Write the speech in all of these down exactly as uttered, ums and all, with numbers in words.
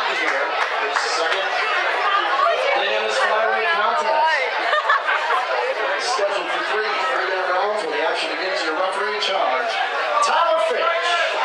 Crowley here. His second inning in this flyweight contest. Scheduled for three three-minute rounds when the action begins. Your referee in charge, Tyler Finch.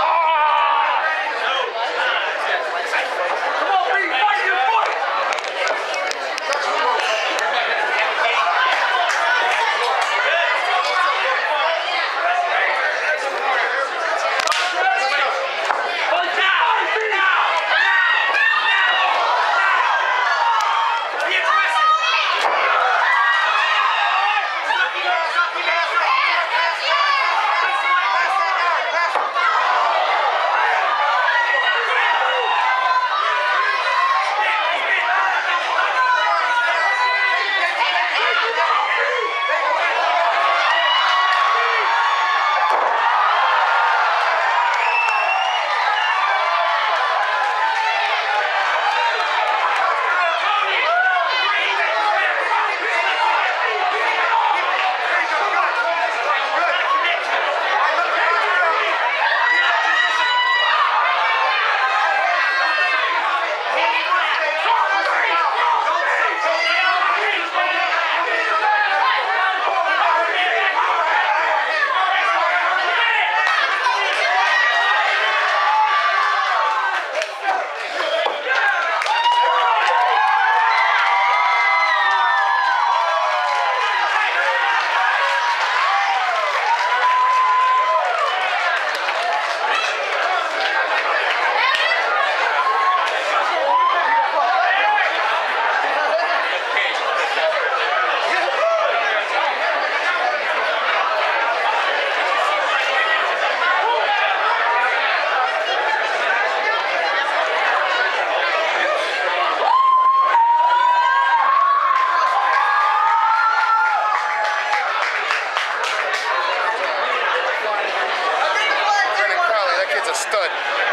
Stud.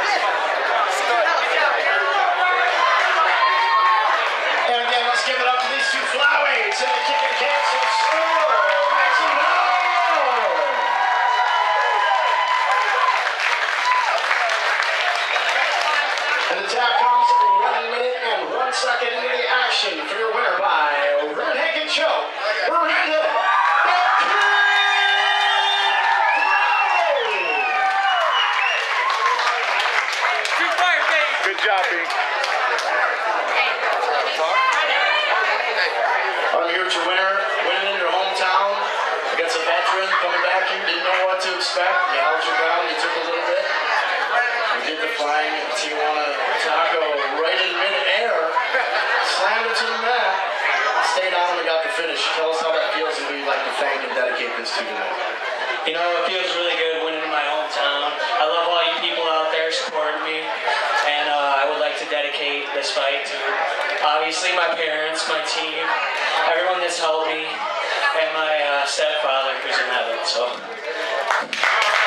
Stud. And again, let's give it up to these two flyweights in the kick and cancel score. And the tap comes one minute and one second into the action for your winner by Brenden choke. Brenden. Good job, B. I'm here with your winner, winning in your hometown against a veteran coming back here. Didn't know what to expect. You held your ground, you took a little bit. You did the flying Tijuana taco right in mid-air. Slammed it to the mat. Stayed on and got the finish. Tell us how that feels and who you'd like to thank and dedicate this to tonight. You know, it feels really good winning in my hometown. I love all you people out there supporting me. And uh, I would like to dedicate this fight to, obviously, my parents, my team, everyone that's helped me, and my uh, stepfather who's in heaven. So.